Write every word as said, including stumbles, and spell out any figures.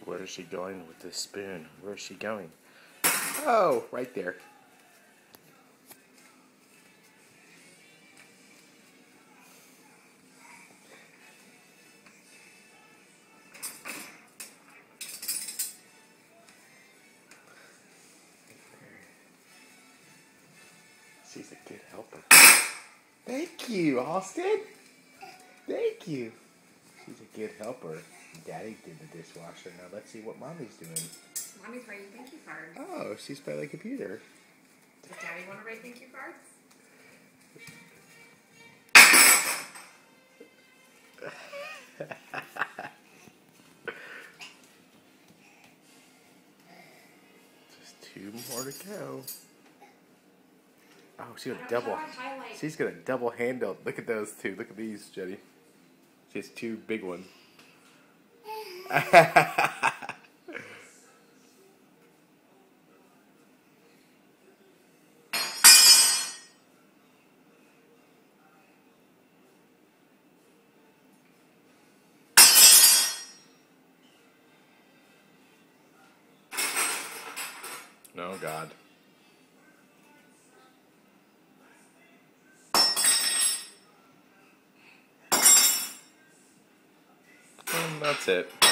Where is she going with this spoon? Where is she going? Oh, right there. She's a good helper. Thank you, Alston. Thank you. She's a good helper. Daddy did the dishwasher. Now let's see what Mommy's doing. Mommy's writing thank you cards. Oh, she's by the computer. Does Daddy want to write thank you cards? Just two more to go. Oh, she's got a double. She's got a double handle. Look at those two. Look at these, Jenny. She has two big ones. Oh, God. And that's it.